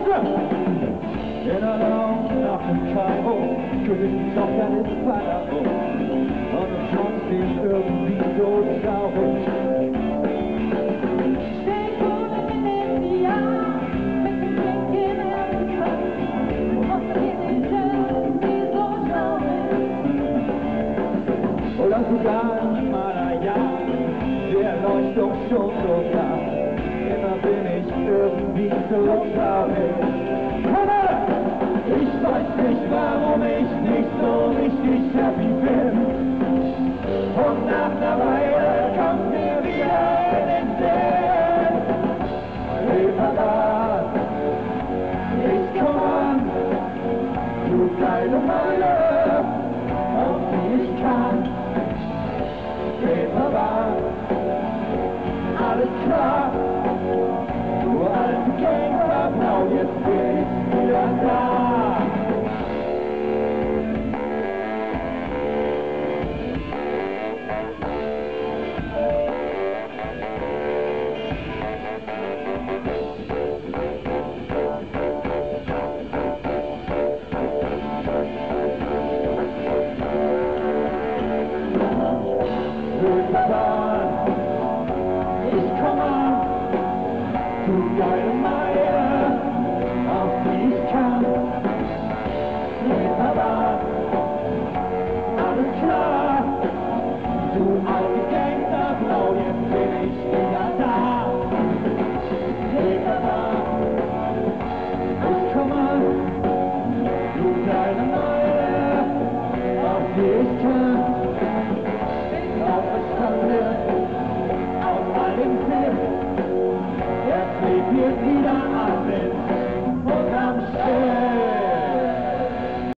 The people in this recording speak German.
In einer Laune nach dem Kairo, küsst doch deine Pharao. Und trotzdem irgendwie so traurig. Steh gut in den Jahr, mit dem Blick in den Kopf. Und die die so traurig. Oder sogar in meiner Jagd, der Leuchtung schon so klar. Immer bin ich irgendwie so traurig. Ich weiß nicht, warum ich nicht so richtig happy bin. Und nach einer Weile kommt mir wieder in den Sinn. Hey Papa, ich komm an, du kleine Meile, auf die ich kann. Hey Papa, alles klar, du alte Gangsterblau, jetzt bin ich wieder da. Ich komm an, du geile Meile, auf die ich kann. Hey Papa, alles klar, du alte Gangsterblau, jetzt bin ich wieder da. Hey Papa, ich komm an, du geile Meile, auf die ich kann. Aus all dem Film, jetzt lebt mir wieder Abend.